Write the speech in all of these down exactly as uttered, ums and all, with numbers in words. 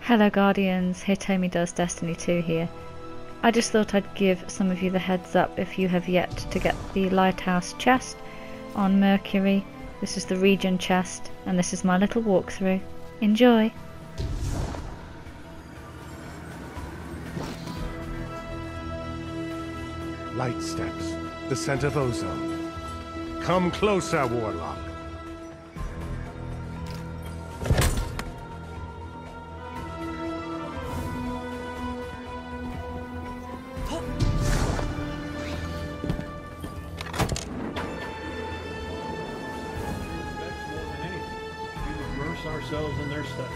Hello Guardians, Hitomii does Destiny two here. I just thought I'd give some of you the heads up if you have yet to get the Lighthouse chest on Mercury. This is the region chest, and this is my little walkthrough. Enjoy! Light steps, the scent of ozone. Come closer, Warlock. Ourselves in their study.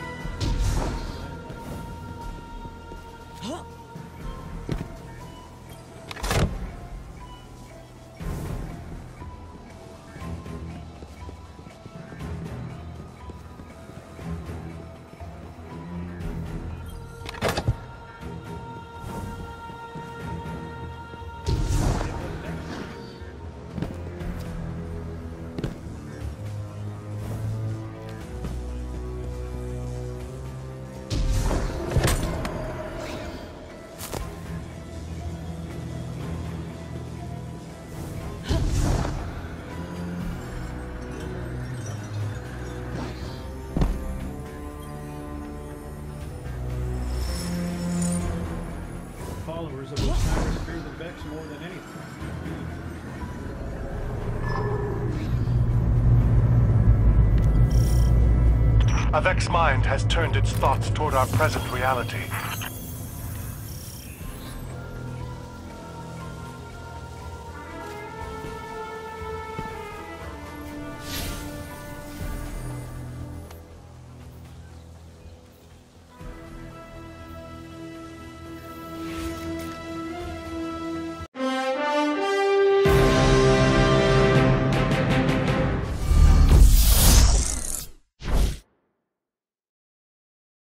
Followers of Osiris fear the Vex more than anything. A Vex mind has turned its thoughts toward our present reality.